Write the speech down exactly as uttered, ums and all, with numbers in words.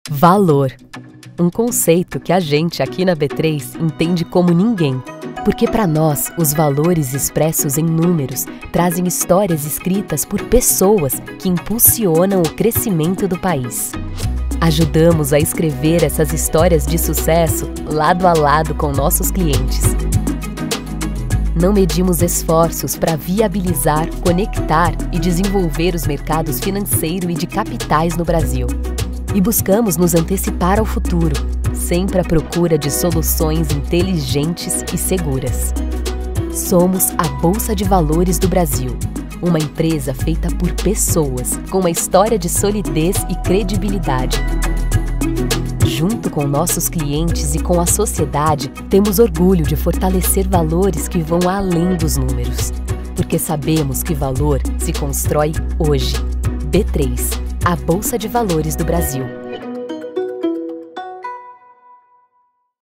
Valor. Um conceito que a gente aqui na B três entende como ninguém. Porque para nós, os valores expressos em números trazem histórias escritas por pessoas que impulsionam o crescimento do país. Ajudamos a escrever essas histórias de sucesso lado a lado com nossos clientes. Não medimos esforços para viabilizar, conectar e desenvolver os mercados financeiro e de capitais no Brasil. E buscamos nos antecipar ao futuro, sempre à procura de soluções inteligentes e seguras. Somos a Bolsa de Valores do Brasil, uma empresa feita por pessoas, com uma história de solidez e credibilidade. Junto com nossos clientes e com a sociedade, temos orgulho de fortalecer valores que vão além dos números. Porque sabemos que valor se constrói hoje. B três, a Bolsa de Valores do Brasil.